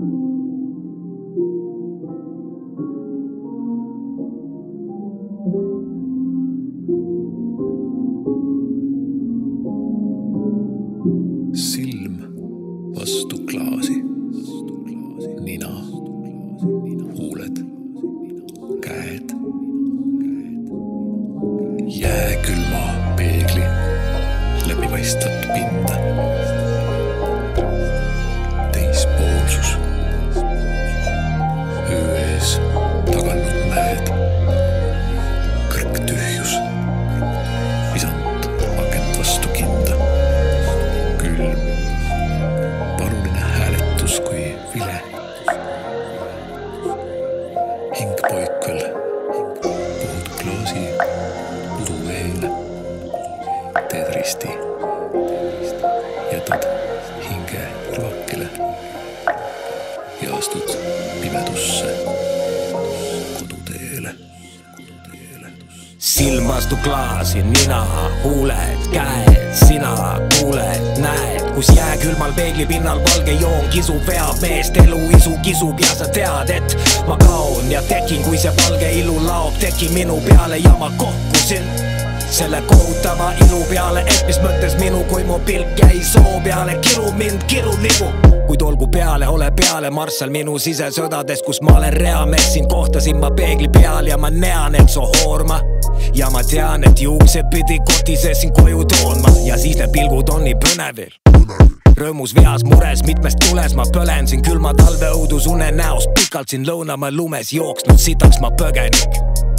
Silm vastu klaasi, nina, huuled, käed, jääkülma peegli läbipaistvat pinda, teispoolsus, öö ees taganud mäed, kõrgtühjus, visand akent vastu kinda, külm, paluline hääletus kui vile. Hing poikvel, puhud klaasi, udu veele, teed risti, jätad hinge rivakile ja astud pimedusse koduteele. Silm vastu klaasi, nina, huuled, käed, sina kuuled, näed, kus jääkülmal peegli pinnal valge joon kisub, veab meest elu isu kisub ja sa tead, et ma kaon ja tekin, kui see valge ilu laob, teki minu peale ja ma kohkusin selle kohutava ilu peale, et mis mõttes minu, kui mu pilk jäi soo peale, kiru mind, kiru ligu. Kuid olgu peale, ole peale marssal minu sisesõdades, kus ma olen reamees, siin kohtasin ma peegli peal ja ma näen, et su hoorma ja ma tean, et juuksed pidi kotisesin koju toonma ja siis need pilgud on nii põnevil. Rõõmus veas mures mitmest tules ma põlen siin külma talve õudus une näos, pikalt siin lõunamaa lumes jooksnud, sitaks ma põgenik.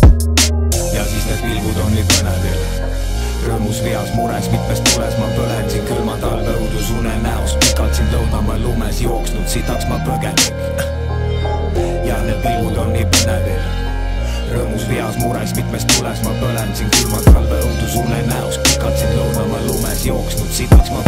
Ja siis need pilgud on nii põnevil. Rõõmus veas mures mitmest tules ma põlen siin külma talve õudus une näos, pikalt siin lõunamaa lumes jooksnud, sitaks ma põgenik. Ja need pilgud on nii põnevil. Rõõmus veas mures mitmest tules ma põlen siin külma talve õudus une näos, pikalt siin lõunamaa lumes jooksnud, sitaks ma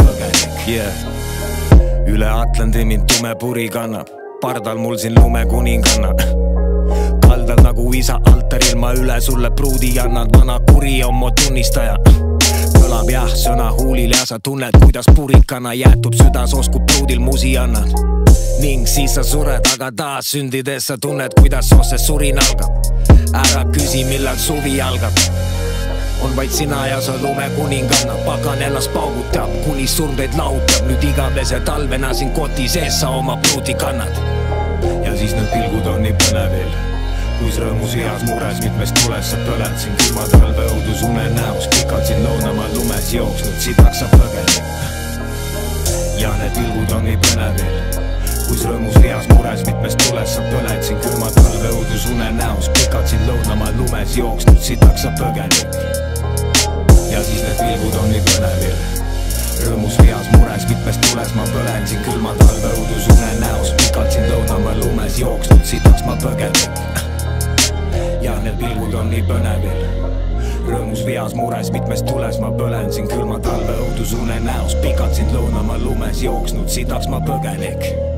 põgenik. Üle Atlandi mind tume puri kannab, pardal mul siin lume kuninganna. Kaldal nagu isa altaril ma üle sulle pruudi annan, vana kuri on mu tunnistaja. Kõlab jah sõna huulil ja sa tunned, kuidas purikana jäetub südas oskub pruudil musi annad. Ning siis sa sured, aga taas sündides sa tunned, kuidas osses surin algab. Ära küsi, millal suvi algab. On vaid sina ja sa lume kuninganna, pagan ennast paugutab, kuni surm teid lahutab. Nüüd igavese talvena siin koti sees sa oma pruudi kannad. Ja siis need pilgud on nii põnevil, kuis rõõmus heas mures mitmest tules sa põled siin külma talve õudus une näos, pikalt siin lõunamaa lumes jooksnud, sitaks sa põgenik. Ja need pilgud on nii põnevil, kuis rõõmus heas mures mitmest tules sa põled siin külma talve õudus une näos, pikalt siin lõunamaa lumes jooksnud, sitaks sa põgenik. Ja siis need pilgud on nii põnevil, rõõmus veas mures mitmest tules ma põlen siin külma talve õudus une näos, pikalt siin lõunamaa lumes jooksnud, sitaks ma põgenik. Ja need pilgud on nii põnevil, rõõmus veas mures mitmest tules ma põlen siin külma talve õudus une näos, pikalt siin lõunamaa lumes jooksnud, sitaks ma põgenik.